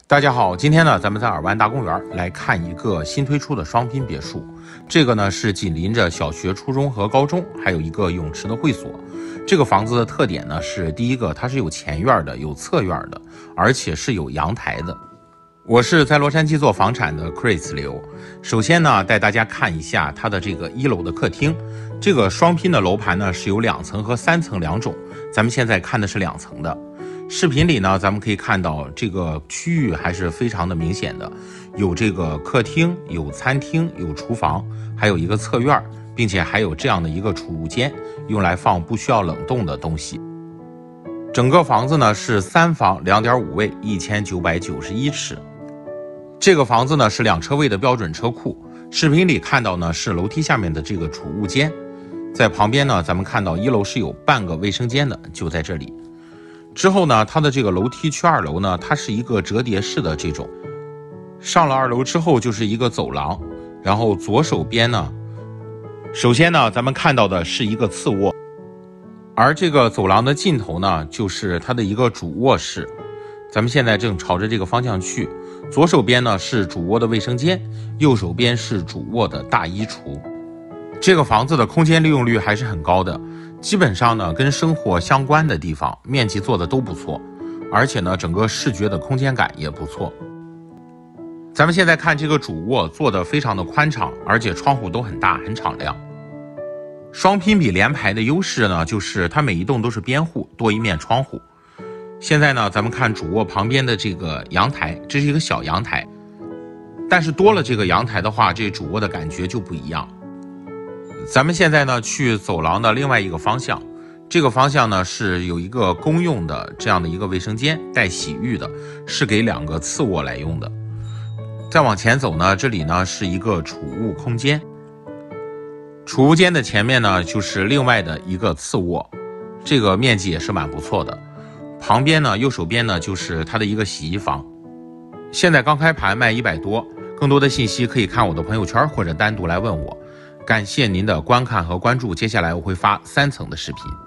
大家好，今天呢，咱们在尔湾大公园来看一个新推出的双拼别墅。这个呢是紧邻着小学、初中和高中，还有一个泳池的会所。这个房子的特点呢是，第一个它是有前院的，有侧院的，而且是有阳台的。我是在洛杉矶做房产的 Chris 刘。首先呢，带大家看一下它的这个1楼的客厅。这个双拼的楼盘呢是有2层和3层两种，咱们现在看的是2层的。视频里呢，咱们可以看到这个区域还是非常的明显的，有这个客厅，有餐厅，有厨房，还有一个侧院，并且还有这样的一个储物间，用来放不需要冷冻的东西。整个房子呢是3房2.5卫，1991尺。这个房子呢是2车位的标准车库。视频里看到呢是楼梯下面的这个储物间，在旁边呢咱们看到1楼是有半个卫生间的，就在这里。之后呢，它的这个楼梯去2楼呢，它是一个折叠式的这种。上了2楼之后就是一个走廊，然后左手边呢，首先呢，咱们看到的是一个次卧，而这个走廊的尽头呢，就是它的一个主卧室。咱们现在正朝着这个方向去，左手边呢是主卧的卫生间，右手边是主卧的大衣橱。这个房子的空间利用率还是很高的。基本上呢，跟生活相关的地方面积做的都不错，而且呢，整个视觉的空间感也不错。咱们现在看这个主卧做的非常的宽敞，而且窗户都很大，很敞亮。双拼比联排的优势呢，就是它每一栋都是边户，多一面窗户。现在呢，咱们看主卧旁边的这个阳台，这是一个小阳台，但是多了这个阳台的话，这主卧的感觉就不一样。咱们现在呢去走廊的另外一个方向，这个方向呢是有一个公用的这样的一个卫生间，带洗浴的，是给2个次卧来用的。再往前走呢，这里呢是一个储物空间，储物间的前面呢就是另外的一个次卧，这个面积也是蛮不错的。旁边呢右手边呢就是它的一个洗衣房。现在刚开盘卖100多，更多的信息可以看我的朋友圈或者单独来问我。感谢您的观看和关注，接下来我会发3层的视频。